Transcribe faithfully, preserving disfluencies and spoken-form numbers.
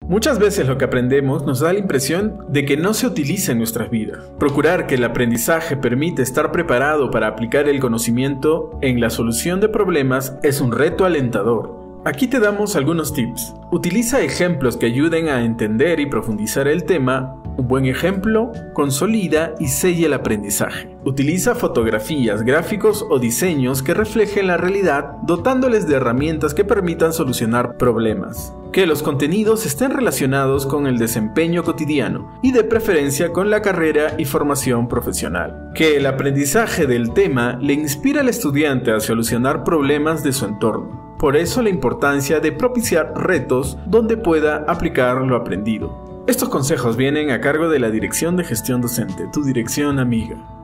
Muchas veces lo que aprendemos nos da la impresión de que no se utiliza en nuestras vidas. Procurar que el aprendizaje permite estar preparado para aplicar el conocimiento en la solución de problemas es un reto alentador. Aquí te damos algunos tips. Utiliza ejemplos que ayuden a entender y profundizar el tema. Un buen ejemplo consolida y sella el aprendizaje. Utiliza fotografías, gráficos o diseños que reflejen la realidad, dotándoles de herramientas que permitan solucionar problemas. Que los contenidos estén relacionados con el desempeño cotidiano y de preferencia con la carrera y formación profesional. Que el aprendizaje del tema le inspire al estudiante a solucionar problemas de su entorno. Por eso la importancia de propiciar retos donde pueda aplicar lo aprendido. Estos consejos vienen a cargo de la Dirección de Gestión Docente, tu dirección amiga.